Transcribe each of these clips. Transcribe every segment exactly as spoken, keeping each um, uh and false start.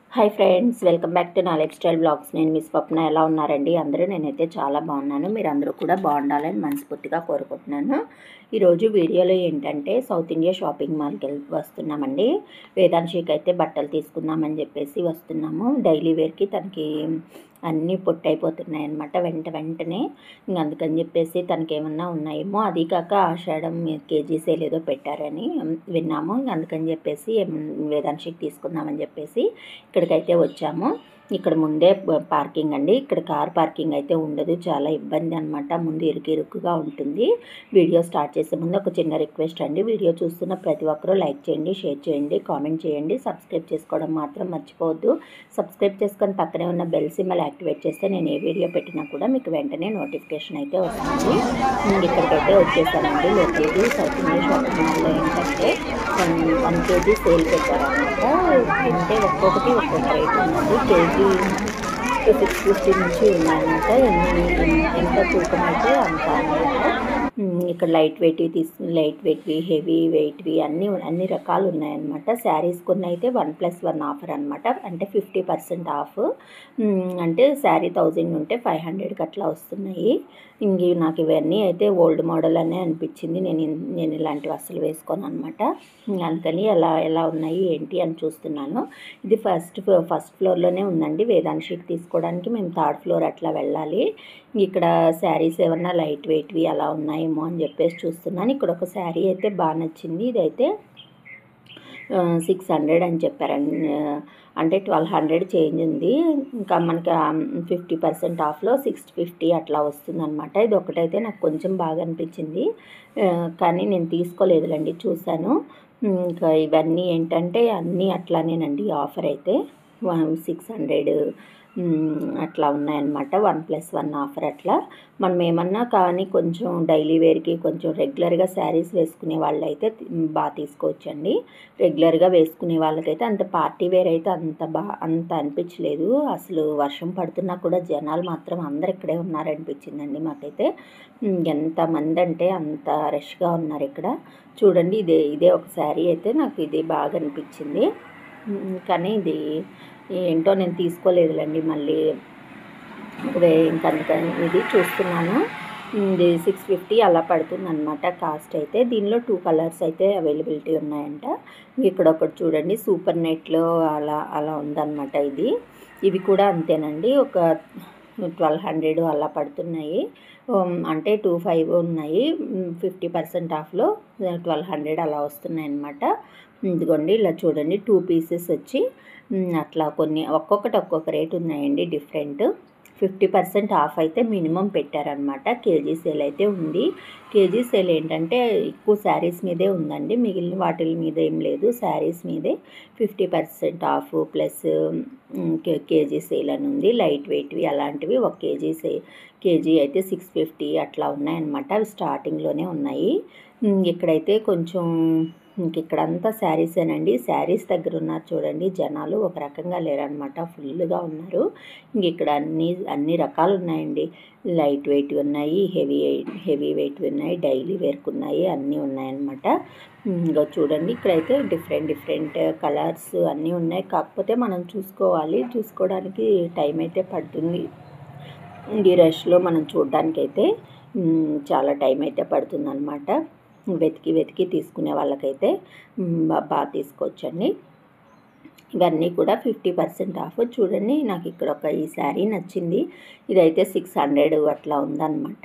Hi friends, welcome back to నా lifestyle blogs. నేను మీ స్వప్న. ఎలా ఉన్నారండి అందరూ? నేనైతే చాలా బాగున్నాను. మీరు అందరూ కూడా బాగుండాలని మనస్ఫూర్తిగా కోరుకుంటున్నాను. ఈరోజు వీడియోలో ఏంటంటే సౌత్ ఇండియా షాపింగ్ మాల్కి వెళ్ళి వస్తున్నామండి. వేదాంశికి అయితే బట్టలు తీసుకుందామని చెప్పేసి వస్తున్నాము. డైలీ వేర్కి తనకి అన్నీ పొట్టయిపోతున్నాయి అన్నమాట వెంట వెంటనే. ఇంక అందుకని చెప్పేసి తనకి ఏమన్నా ఉన్నాయేమో, అది కాక ఆషాఢం కేజీ సేల్ ఏదో పెట్టారని విన్నాము. ఇంక అందుకని చెప్పేసి వేదాంశికి తీసుకుందామని చెప్పేసి ఇక్కడికైతే వచ్చాము. ఇక్కడ ముందే పార్కింగ్ అండి. ఇక్కడ కార్ పార్కింగ్ అయితే ఉండదు, చాలా ఇబ్బంది అనమాట. ముందు ఇరుకు ఇరుకుగా ఉంటుంది. వీడియో స్టార్ట్ చేసే ముందు ఒక చిన్న రిక్వెస్ట్ అండి, వీడియో చూస్తున్న ప్రతి ఒక్కరూ లైక్ చేయండి, షేర్ చేయండి, కామెంట్ చేయండి, సబ్స్క్రైబ్ చేసుకోవడం మాత్రం మర్చిపోవద్దు. సబ్స్క్రైబ్ చేసుకొని పక్కనే ఉన్న బెల్ సింబల్ యాక్టివేట్ చేస్తే నేను ఏ వీడియో పెట్టినా కూడా మీకు వెంటనే నోటిఫికేషన్ అయితే వస్తుంది. ఇక్కడికైతే వచ్చేసానండి లోపలికి. సౌత్ ఇండియా షాపింగ్ మాల్లో ఏంటంటే వన్ కేజీ సేల్ పెట్టారనమాట. అంటే ఒక్కొక్కటి ఒక్కొక్క రేట్ ఉన్నది. కేజీ సిక్స్ ఫిఫ్టీ నుంచి ఉన్నాయన్నమాట. ఎన్ని ఎంత తూకం అయితే అంత అనమాట. ఇక్కడ లైట్ వెయిట్వి తీసు లైట్ వెయిట్వి, హెవీ వెయిట్వి అన్నీ అన్ని రకాలు ఉన్నాయన్నమాట. శారీస్ కొన్ని అయితే వన్ ప్లస్ వన్ ఆఫర్ అనమాట. అంటే ఫిఫ్టీ పర్సెంట్ ఆఫ్. అంటే శారీ థౌజండ్ ఉంటే ఫైవ్ హండ్రెడ్కి అట్లా వస్తున్నాయి. ఇంక నాకు ఇవన్నీ అయితే ఓల్డ్ మోడల్ అనే అనిపించింది. నేను నేను ఇలాంటివి అస్సలు వేసుకోను అనమాట. అందుకని ఎలా ఎలా ఉన్నాయి ఏంటి అని చూస్తున్నాను. ఇది ఫస్ట్ ఫస్ట్ ఫ్లోర్లోనే ఉందండి. వేదాంశికి తీసుకోవడానికి మేము థర్డ్ ఫ్లోర్ అట్లా వెళ్ళాలి. ఇక్కడ శారీస్ ఏమన్నా లైట్ వెయిట్వి అలా ఉన్నాయేమో అని చెప్పేసి చూస్తున్నాను. ఇక్కడ ఒక శారీ అయితే బాగా నచ్చింది. ఇదైతే సిక్స్ హండ్రెడ్ అని చెప్పారండి. అంటే ట్వెల్వ్ హండ్రెడ్ చేంజ్ ఉంది. ఇంకా మనకి ఫిఫ్టీ పర్సెంట్ ఆఫ్లో సిక్స్ ఫిఫ్టీ అట్లా వస్తుందన్నమాట. ఇది ఒకటైతే నాకు కొంచెం బాగా అనిపించింది, కానీ నేను తీసుకోలేదులేండి, చూశాను. ఇంకా ఇవన్నీ ఏంటంటే అన్నీ అట్లానేనండి. ఆఫర్ అయితే వన్ సిక్స్ హండ్రెడ్ అట్లా ఉన్నాయన్నమాట. వన్ ప్లస్ వన్ ఆఫర్ అట్లా. మనం ఏమన్నా కానీ కొంచెం డైలీ వేర్కి కొంచెం రెగ్యులర్గా శారీస్ వేసుకునే వాళ్ళైతే బాగా తీసుకోవచ్చండి. రెగ్యులర్గా వేసుకునే వాళ్ళకైతే అంత పార్టీ వేర్ అయితే అంత బా అంత అనిపించలేదు. అసలు వర్షం పడుతున్నా కూడా జనాలు మాత్రం అందరు ఇక్కడే ఉన్నారనిపించిందండి మాకైతే. ఎంతమంది అంటే అంత రష్గా ఉన్నారు ఇక్కడ. చూడండి, ఇదే ఇదే ఒక శారీ అయితే నాకు ఇది బాగా అనిపించింది. కానీ ఇది ఏంటో నేను తీసుకోలేదులేండి. మళ్ళీ ఇంకందుకని ఇది చూస్తున్నాను. ఇది సిక్స్ ఫిఫ్టీ అలా పడుతుందన్నమాట కాస్ట్ అయితే. దీనిలో టూ కలర్స్ అయితే అవైలబిలిటీ ఉన్నాయంట. ఇక్కడ ఒకటి చూడండి, సూపర్ నెట్లో అలా అలా ఉందన్నమాట. ఇది ఇవి కూడా అంతేనండి. ఒక ట్వెల్వ్ హండ్రెడ్ అలా పడుతున్నాయి. అంటే టూ ఫైవ్ ఉన్నాయి. ఫిఫ్టీ పర్సెంట్ ఆఫ్లో ట్వెల్వ్ హండ్రెడ్ అలా వస్తున్నాయి అన్నమాట. ఇదిగోండి ఇలా చూడండి, టూ పీసెస్ వచ్చి అట్లా కొన్ని ఒక్కొక్కటి ఒక్కొక్క రేట్ ఉన్నాయండి డిఫరెంట్. ఫిఫ్టీ పర్సెంట్ ఆఫ్ అయితే మినిమం పెట్టారనమాట. కేజీ సేల్ అయితే ఉంది. కేజీ సేల్ ఏంటంటే ఎక్కువ శారీస్ మీదే ఉందండి, మిగిలిన వాటి మీద ఏం లేదు. శారీస్ మీదే fifty percent off plus KG sale అని ఉంది. లైట్ వెయిట్వి అలాంటివి ఒక కేజీ సే కేజీ అయితే సిక్స్ ఫిఫ్టీ అట్లా ఉన్నాయన్నమాట. అవి స్టార్టింగ్లోనే ఉన్నాయి. ఇక్కడైతే కొంచెం ఇంక ఇక్కడంతా శారీసేనండి. శారీస్ దగ్గర ఉన్నారు చూడండి జనాలు, ఒక రకంగా లేరనమాట, ఫుల్గా ఉన్నారు. ఇంక ఇక్కడ అన్ని అన్ని రకాలు ఉన్నాయండి. లైట్ వెయిట్ ఉన్నాయి, హెవీ హెవీ వెయిట్ ఉన్నాయి, డైలీ వేర్కు ఉన్నాయి, అన్నీ ఉన్నాయన్నమాట. ఇంకా చూడండి, ఇక్కడైతే డిఫరెంట్ డిఫరెంట్ కలర్స్ అన్నీ ఉన్నాయి. కాకపోతే మనం చూసుకోవాలి, చూసుకోవడానికి టైం అయితే పడుతుంది. ఈ రష్లో మనం చూడడానికైతే చాలా టైం అయితే పడుతుందన్నమాట. వెతికి వెతికి తీసుకునే వాళ్ళకైతే బాగా తీసుకోవచ్చండి. ఇవన్నీ కూడా ఫిఫ్టీ పర్సెంట్ ఆఫ్. చూడండి, నాకు ఇక్కడ ఒక ఈ శారీ నచ్చింది. ఇదైతే సిక్స్ హండ్రెడ్ అట్లా ఉందన్నమాట.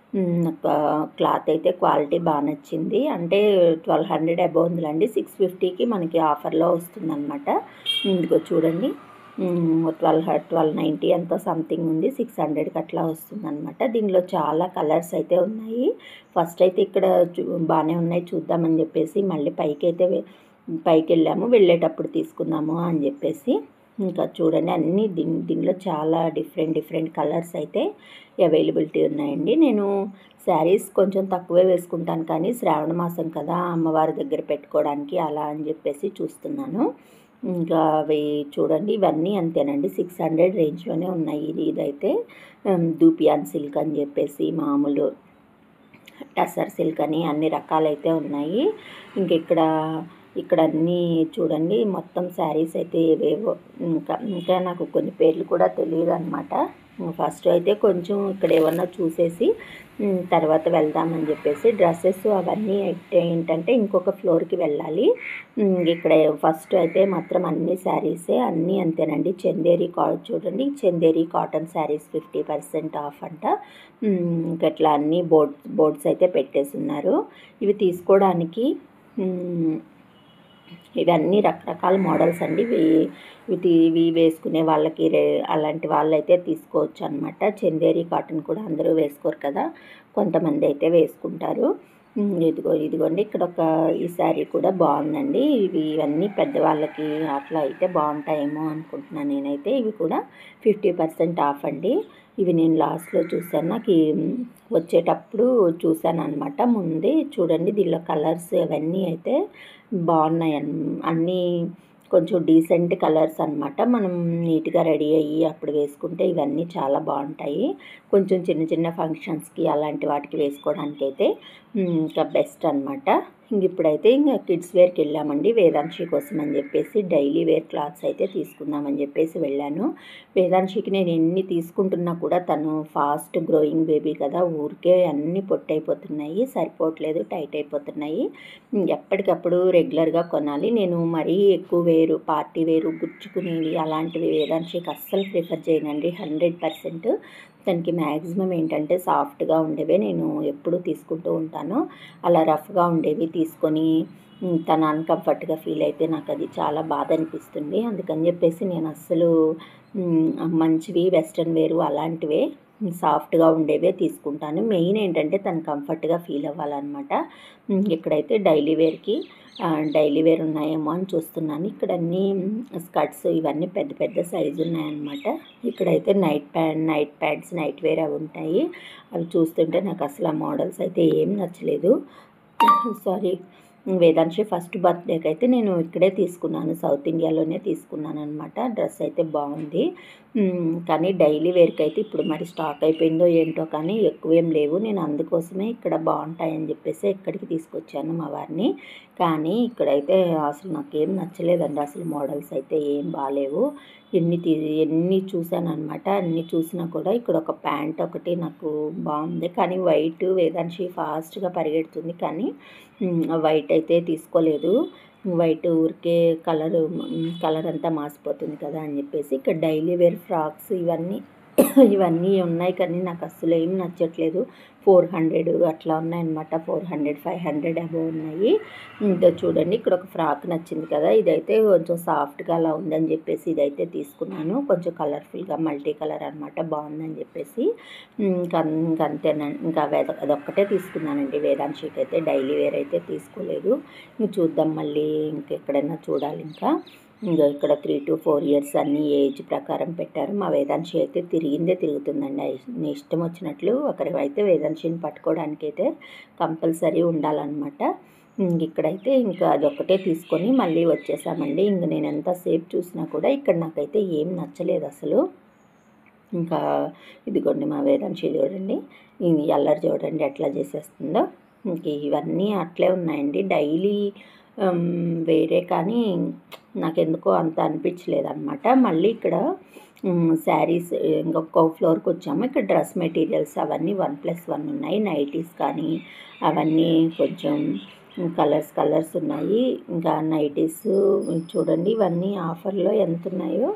క్లాత్ అయితే క్వాలిటీ బాగా నచ్చింది. అంటే ట్వెల్వ్ హండ్రెడ్ అబౌవ్ ఉందిలండి. సిక్స్ ఫిఫ్టీకి మనకి ఆఫర్లో వస్తుందన్నమాట. ఇందుకో చూడండి, ట్వెల్వ్ ట్వెల్వ్ నైంటీ ఎంతో సంథింగ్ ఉంది. సిక్స్ హండ్రెడ్కి అట్లా వస్తుందన్నమాట. దీనిలో చాలా కలర్స్ అయితే ఉన్నాయి. ఫస్ట్ అయితే ఇక్కడ బాగానే ఉన్నాయి చూద్దామని చెప్పేసి మళ్ళీ పైకి అయితే పైకి వెళ్ళాము. వెళ్ళేటప్పుడు తీసుకుందాము అని చెప్పేసి. ఇంకా చూడండి, అన్నీ దీని దీనిలో చాలా డిఫరెంట్ డిఫరెంట్ కలర్స్ అయితే అవైలబిలిటీ ఉన్నాయండి. నేను శారీస్ కొంచెం తక్కువే వేసుకుంటాను, కానీ శ్రావణ మాసం కదా, అమ్మవారి దగ్గర పెట్టుకోవడానికి అలా అని చెప్పేసి చూస్తున్నాను. ఇంకా అవి చూడండి, ఇవన్నీ అంతేనండి. సిక్స్ హండ్రెడ్ రేంజ్లోనే ఉన్నాయి. ఇది ఇదైతే దూపియాన్ సిల్క్ అని చెప్పేసి, మామూలు టసర్ సిల్క్ అని అన్ని రకాలైతే ఉన్నాయి. ఇంక ఇక్కడ ఇక్కడ అన్నీ చూడండి మొత్తం శారీస్ అయితే ఏవేవో ఇంకా ఇంకా నాకు కొన్ని పేర్లు కూడా తెలియదు అనమాట. ఫస్ట్ అయితే కొంచెం ఇక్కడ ఏమన్నా చూసేసి తర్వాత వెళ్దామని చెప్పేసి డ్రెస్సెస్ అవన్నీ ఏంటంటే ఇంకొక ఫ్లోర్కి వెళ్ళాలి. ఇక్కడ ఫస్ట్ అయితే మాత్రం అన్ని శారీసే అన్నీ అంతేనండి. చందేరి కా చూడండి Chanderi cotton saris fifty percent off అంట. ఇట్లా అన్ని బోర్డ్స్ బోర్డ్స్ అయితే పెట్టేసి ఉన్నారు. ఇవి తీసుకోవడానికి ఇవన్నీ రకరకాల మోడల్స్ అండి. ఇవి ఇవి ఇవి వేసుకునే వాళ్ళకి రే అలాంటి వాళ్ళు అయితే తీసుకోవచ్చు అనమాట. చందేరి కాటన్ కూడా అందరూ వేసుకోరు కదా, కొంతమంది అయితే వేసుకుంటారు. ఇదిగో ఇదిగోండి ఇక్కడ ఒక ఈ శారీ కూడా బాగుందండి. ఇవి ఇవన్నీ పెద్దవాళ్ళకి అట్లా అయితే బాగుంటాయేమో అనుకుంటున్నాను నేనైతే. ఇవి కూడా ఫిఫ్టీ పర్సెంట్ ఆఫ్ అండి. ఇవి నేను లాస్ట్లో చూసాను, నాకు వచ్చేటప్పుడు చూసాను అనమాట. ముందే చూడండి దీనిలో కలర్స్ అవన్నీ అయితే బాగున్నాయి. అన్నీ కొంచెం డీసెంట్ కలర్స్ అనమాట. మనం నీట్గా రెడీ అయ్యి అప్పుడు వేసుకుంటే ఇవన్నీ చాలా బాగుంటాయి. కొంచెం చిన్న చిన్న ఫంక్షన్స్కి అలాంటి వాటికి వేసుకోవడానికి అయితే ఇంకా బెస్ట్ అనమాట. ఇంక ఇప్పుడైతే ఇంకా కిడ్స్ వేర్కి వెళ్ళామండి వేదాంశి కోసం అని చెప్పేసి. డైలీ వేర్ క్లాత్స్ అయితే తీసుకుందామని చెప్పేసి వెళ్ళాను. వేదాంశికి నేను ఎన్ని తీసుకుంటున్నా కూడా తను ఫాస్ట్ గ్రోయింగ్ బేబీ కదా, ఊరికే అన్నీ పొట్టయిపోతున్నాయి, సరిపోవట్లేదు, టైట్ అయిపోతున్నాయి. ఎప్పటికప్పుడు రెగ్యులర్గా కొనాలి. నేను మరీ ఎక్కువ వేరు పార్టీ వేరు గుచ్చుకునేవి అలాంటివి వేదాంశికి అస్సలు ప్రిఫర్ చేయనండి. హండ్రెడ్ పర్సెంట్ తనకి మ్యాక్సిమం ఏంటంటే సాఫ్ట్గా ఉండేవే నేను ఎప్పుడూ తీసుకుంటూ ఉంటాను. అలా రఫ్గా ఉండేవి తీసుకొని తను అన్కంఫర్ట్గా ఫీల్ అయితే నాకు అది చాలా బాధ అనిపిస్తుంది. అందుకని చెప్పేసి నేను అస్సలు మంచివి వెస్ట్రన్ వేరు అలాంటివే సాఫ్ట్గా ఉండేవే తీసుకుంటాను. మెయిన్ ఏంటంటే తను కంఫర్ట్గా ఫీల్ అవ్వాలన్నమాట. ఇక్కడైతే డైలీ వేర్కి డైలీ వేర్ ఉన్నాయేమో అని చూస్తున్నాను. ఇక్కడ అన్నీ స్కర్ట్స్ ఇవన్నీ పెద్ద పెద్ద సైజు ఉన్నాయన్నమాట. ఇక్కడైతే night pant night pants night wear అవి ఉంటాయి. అవి చూస్తుంటే నాకు అసలు ఆ మోడల్స్ అయితే ఏం నచ్చలేదు. సారీ వేదాంశి ఫస్ట్ బర్త్డేకి అయితే నేను ఇక్కడే తీసుకున్నాను, సౌత్ ఇండియాలోనే తీసుకున్నాను అనమాట. డ్రెస్ అయితే బాగుంది. కానీ డైలీ వేర్కి అయితే ఇప్పుడు మరి స్టాక్ అయిపోయిందో ఏంటో కానీ ఎక్కువేం లేవు. నేను అందుకోసమే ఇక్కడ బాగుంటాయని చెప్పేసి ఇక్కడికి తీసుకొచ్చాను మా వారిని. కానీ ఇక్కడైతే అసలు నాకేం నచ్చలేదండి. అసలు మోడల్స్ అయితే ఏం బాగాలేవు. ఎన్ని తీ ఎన్ని చూసాను అనమాట. అన్ని చూసినా కూడా ఇక్కడ ఒక ప్యాంట్ ఒకటి నాకు బాగుంది. కానీ వైట్ వేదాంశి ఫాస్ట్గా పరిగెడుతుంది కానీ వైట్ అయితే తీసుకోలేదు. వైట్ ఊరికే కలర్ కలర్ అంతా మాసిపోతుంది కదా అని చెప్పేసి ఇక్కడ డైలీ వేర్ ఫ్రాక్స్ ఇవన్నీ ఇవన్నీ ఉన్నాయి కానీ నాకు అస్సలు ఏం నచ్చట్లేదు. ఫోర్ హండ్రెడ్ అట్లా ఉన్నాయన్నమాట. Four hundred five hundred above ఉన్నాయి. ఇంకా చూడండి ఇక్కడ ఒక ఫ్రాక్ నచ్చింది కదా, ఇదైతే కొంచెం సాఫ్ట్గా అలా ఉందని చెప్పేసి ఇదైతే తీసుకున్నాను. కొంచెం కలర్ఫుల్గా మల్టీ కలర్ అనమాట, బాగుందని చెప్పేసి ఇంకా ఇంకా అంతేనండి. ఇంకా అదొక్కటే తీసుకున్నానండి. వేదాంశికి అయితే డైలీ వేర్ అయితే తీసుకోలేదు. ఇంక చూద్దాం మళ్ళీ ఇంకెక్కడైనా చూడాలి. ఇంకా ఇంకా ఇక్కడ త్రీ టు ఫోర్ ఇయర్స్ అన్ని ఏజ్ ప్రకారం పెట్టారు. మా వేదాంశి అయితే తిరిగిందే తిరుగుతుందండి. ఇష్టం వచ్చినట్లు ఒకరివైతే వేదాంశిని పట్టుకోవడానికి అయితే కంపల్సరీ ఉండాలన్నమాట. ఇక్కడైతే ఇంకా అదొక్కటే తీసుకొని మళ్ళీ వచ్చేసామండి. ఇంక నేను ఎంతసేపు చూసినా కూడా ఇక్కడ నాకైతే ఏం నచ్చలేదు అసలు. ఇంకా ఇదిగోండి మా వేదాంశి చూడండి, ఎల్లరు చూడండి ఎట్లా చేసేస్తుందో. ఇంక ఇవన్నీ అట్లే ఉన్నాయండి డైలీ వేరే, కానీ నాకెందుకో అంత అనిపించలేదు అనమాట. మళ్ళీ ఇక్కడ శారీస్ ఇంకొక ఫ్లోర్కి వచ్చాము. ఇక్కడ డ్రెస్ మెటీరియల్స్ అవన్నీ వన్ ప్లస్ వన్ ఉన్నాయి. నైటీస్ కానీ అవన్నీ కొంచెం కలర్స్ కలర్స్ ఉన్నాయి. ఇంకా నైటీస్ చూడండి ఇవన్నీ ఆఫర్లో ఎంత ఉన్నాయో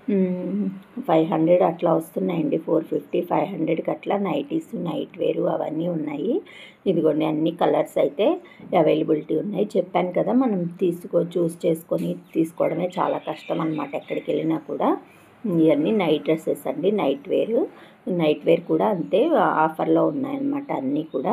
ఫైవ్ హండ్రెడ్ అట్లా వస్తున్నాయండి. ఫోర్ ఫిఫ్టీ ఫైవ్ హండ్రెడ్కి అట్లా నైటీస్ నైట్ వేరు అవన్నీ ఉన్నాయి. ఇదిగోండి అన్ని కలర్స్ అయితే అవైలబిలిటీ ఉన్నాయి. చెప్పాను కదా మనం తీసుకో చూస్ చేసుకొని తీసుకోవడమే చాలా కష్టం అనమాట ఎక్కడికి వెళ్ళినా కూడా. ఇవన్నీ నైట్ డ్రెస్సెస్ అండి, నైట్ వేర్. నైట్ వేర్ కూడా అంతే ఆఫర్లో ఉన్నాయన్నమాట అన్నీ కూడా.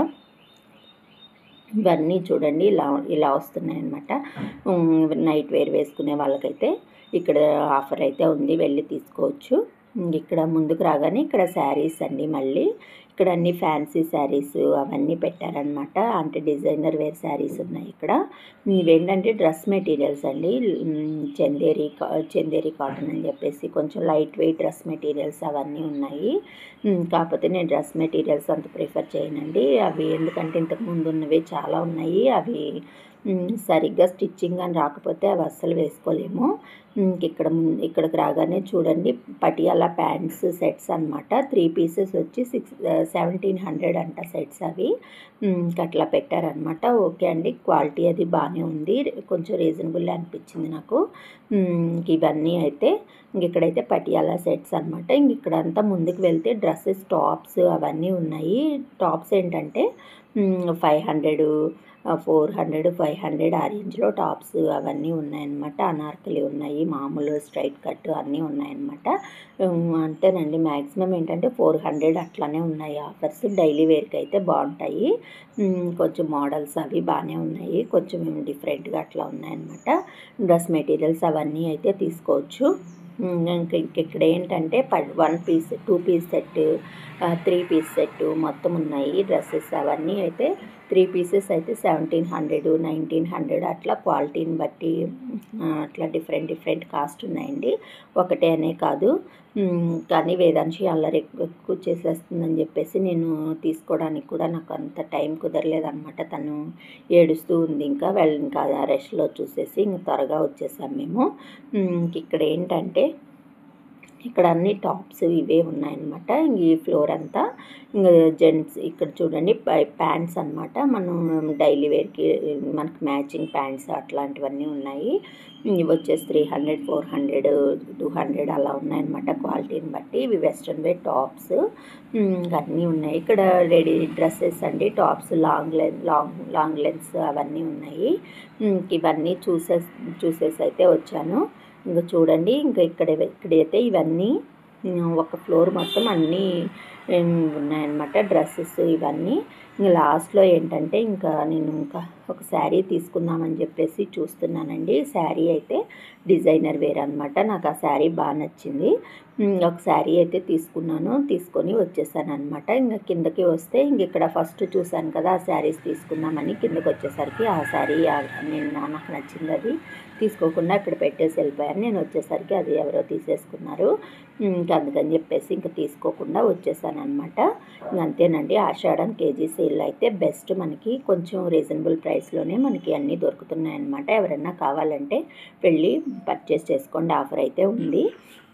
ఇవన్నీ చూడండి ఇలా ఇలా వస్తున్నాయన్నమాట. నైట్ వేర్ వేసుకునే వాళ్ళకైతే ఇక్కడ ఆఫర్ అయితే ఉంది, వెళ్ళి తీసుకోవచ్చు. ఇక్కడ ముందుకు రాగానే ఇక్కడ శారీస్ అండి. మళ్ళీ ఇక్కడ అన్ని ఫ్యాన్సీ శారీస్ అవన్నీ పెట్టారనమాట. అంటే డిజైనర్ వేర్ శారీస్ ఉన్నాయి ఇక్కడ. ఇవేంటంటే డ్రెస్ మెటీరియల్స్ అండి. చందేరి చందేరి కాటన్ అని చెప్పేసి కొంచెం లైట్ వెయిట్ డ్రెస్ మెటీరియల్స్ అవన్నీ ఉన్నాయి. కాకపోతే నేను డ్రెస్ మెటీరియల్స్ అంత ప్రిఫర్ చేయనండి. అవి ఎందుకంటే ఇంతకు ముందు ఉన్నవి చాలా ఉన్నాయి, అవి సరిగ్గా స్టిచ్చింగ్ అని రాకపోతే అవి అస్సలు వేసుకోలేము. ఇక్కడ ఇక్కడికి రాగానే చూడండి పటియాలా ప్యాంట్స్ సెట్స్ అనమాట. త్రీ పీసెస్ వచ్చి సిక్స్ సెవెంటీన్ హండ్రెడ్ అంట సెట్స్ అవి. అట్లా పెట్టారనమాట. ఓకే అండి, క్వాలిటీ అది బాగానే ఉంది, కొంచెం రీజనబుల్ అనిపించింది నాకు. ఇవన్నీ అయితే ఇంక ఇక్కడైతే పటియాలా సెట్స్ అనమాట. ఇంక ఇక్కడంతా ముందుకు వెళ్తే డ్రెస్సెస్ టాప్స్ అవన్నీ ఉన్నాయి. టాప్స్ ఏంటంటే five hundred four hundred five hundred ఆ రేంజ్లో టాప్స్ అవన్నీ ఉన్నాయన్నమాట. అనార్కలి ఉన్నాయి, మామూలు స్ట్రైట్ కట్ అన్నీ ఉన్నాయన్నమాట. అంతేనండి, మ్యాక్సిమం ఏంటంటే ఫోర్ హండ్రెడ్ అట్లానే ఉన్నాయి ఆఫర్స్. డైలీ వేర్కి అయితే బాగుంటాయి. కొంచెం మోడల్స్ అవి బాగానే ఉన్నాయి, కొంచెం డిఫరెంట్గా అట్లా ఉన్నాయన్నమాట. డ్రెస్ మెటీరియల్స్ అవన్నీ అయితే తీసుకోవచ్చు. ఇంకా ఇక్కడ ఏంటంటే one piece two piece set three piece set మొత్తం ఉన్నాయి డ్రెస్సెస్ అవన్నీ. అయితే త్రీ పీసెస్ అయితే సెవెంటీన్ హండ్రెడ్ నైన్టీన్ హండ్రెడ్ అట్లా క్వాలిటీని బట్టి అట్లా డిఫరెంట్ డిఫరెంట్ కాస్ట్ ఉన్నాయండి. ఒకటే అనే కాదు. కానీ వేదాంశి అల్లరి ఎక్కువ చేసేస్తుందని చెప్పేసి నేను తీసుకోవడానికి కూడా నాకు అంత టైం కుదరలేదన్నమాట. తను ఏడుస్తూ ఉంది, ఇంకా వెళ్ళి ఇంకా రెస్ట్లో చూసేసి ఇంక త్వరగా వచ్చేసాం మేము. ఇక్కడ ఏంటంటే ఇక్కడ అన్ని టాప్స్ ఇవే ఉన్నాయన్నమాట. ఈ ఫ్లోర్ అంతా ఇంకా జెంట్స్ ఇక్కడ చూడండి ప్యాంట్స్ అనమాట. మనం డైలీ వేర్కి మనకి మ్యాచింగ్ ప్యాంట్స్ అట్లాంటివన్నీ ఉన్నాయి. ఇవి వచ్చేసి three hundred four hundred two hundred అలా ఉన్నాయన్నమాట క్వాలిటీని బట్టి. ఇవి వెస్ట్రన్ వేర్ టాప్స్ అన్నీ ఉన్నాయి. ఇక్కడ రెడీ డ్రెస్సెస్ అండి, tops long length long long lengths అవన్నీ ఉన్నాయి. ఇవన్నీ చూసే చూసేసి అయితే వచ్చాను. ఇంకా చూడండి, ఇంకా ఇక్కడ ఇక్కడైతే ఇవన్నీ ఒక ఫ్లోర్ మొత్తం అన్నీ ఉన్నాయన్నమాట డ్రెస్సెస్ ఇవన్నీ. ఇంకా లాస్ట్లో ఏంటంటే ఇంకా నేను ఇంకా ఒక శారీ తీసుకుందామని చెప్పేసి చూస్తున్నానండి. శారీ అయితే డిజైనర్ వేర్ అనమాట. నాకు ఆ శారీ బాగా నచ్చింది. ఒక శారీ అయితే తీసుకున్నాను, తీసుకొని వచ్చేసాను అనమాట. ఇంకా కిందకి వస్తే ఇంక ఇక్కడ ఫస్ట్ చూశాను కదా ఆ శారీస్ తీసుకుందామని, కిందకి వచ్చేసరికి ఆ శారీ నేను నాకు నచ్చింది, అది తీసుకోకుండా అక్కడ పెట్టేసి వెళ్ళిపోయాను. నేను వచ్చేసరికి అది ఎవరో తీసేసుకున్నారు. ఇంకా అందుకని చెప్పేసి ఇంకా తీసుకోకుండా వచ్చేసాను అనమాట. అంతేనండి, ఆషాఢం కేజీ సేల్ అయితే బెస్ట్, మనకి కొంచెం రీజనబుల్ ప్రైస్లోనే మనకి అన్నీ దొరుకుతున్నాయి అన్నమాట. ఎవరైనా కావాలంటే వెళ్ళి పర్చేస్ చేసుకోండి, ఆఫర్ అయితే ఉంది.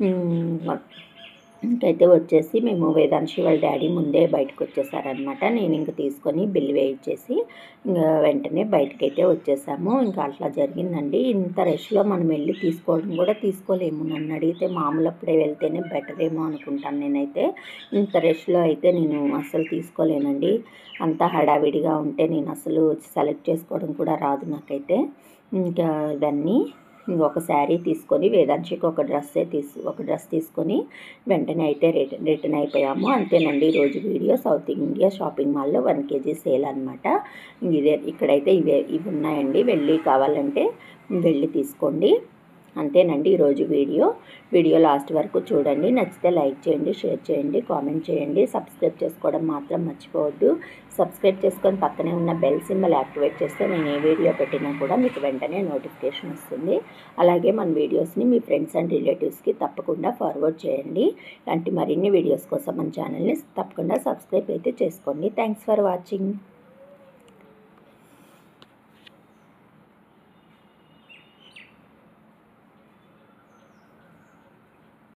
ఇంకైతే వచ్చేసి మేము వేదాంశి వాళ్ళ డాడీ ముందే బయటకు వచ్చేసారనమాట. నేను ఇంక తీసుకొని బిల్ వేయించేసి ఇంకా వెంటనే బయటకైతే వచ్చేసాము. ఇంకా అట్లా జరిగిందండి. ఇంత రష్లో మనం వెళ్ళి తీసుకోవడం కూడా తీసుకోలేము. నన్ను అడిగితే మామూలు అప్పుడే వెళ్తేనే బెటర్ ఏమో అనుకుంటాను నేనైతే. ఇంత రష్లో అయితే నేను అసలు తీసుకోలేనండి. అంతా హడావిడిగా ఉంటే నేను అసలు సెలెక్ట్ చేసుకోవడం కూడా రాదు నాకైతే. ఇంకా ఇవన్నీ ఒక శారీ తీసుకొని వేదాంశికి ఒక డ్రెస్సే తీసు ఒక డ్రెస్ తీసుకొని వెంటనే అయితే రిటర్న్ రిటర్న్ అయిపోయాము. అంతేనండి ఈరోజు వీడియో. సౌత్ ఇండియా షాపింగ్ మాల్లో వన్ కేజీ సేల్ అనమాట. ఇదే ఇక్కడైతే ఇవే ఇవి ఉన్నాయండి, వెళ్ళి కావాలంటే వెళ్ళి తీసుకోండి. అంతేనండి ఈరోజు వీడియో. వీడియో లాస్ట్ వరకు చూడండి, నచ్చితే లైక్ చేయండి, షేర్ చేయండి, కామెంట్ చేయండి, సబ్స్క్రైబ్ చేసుకోవడం మాత్రం మర్చిపోవద్దు. సబ్స్క్రైబ్ చేసుకొని పక్కనే ఉన్న బెల్ సింబల్ యాక్టివేట్ చేస్తే నేను ఏ వీడియో పెట్టినా కూడా మీకు వెంటనే నోటిఫికేషన్ వస్తుంది. అలాగే మన వీడియోస్ని మీ ఫ్రెండ్స్ అండ్ రిలేటివ్స్కి తప్పకుండా ఫార్వర్డ్ చేయండి. ఇలాంటి మరిన్ని వీడియోస్ కోసం మన ఛానల్ని తప్పకుండా సబ్స్క్రైబ్ అయితే చేసుకోండి. Thanks for watching.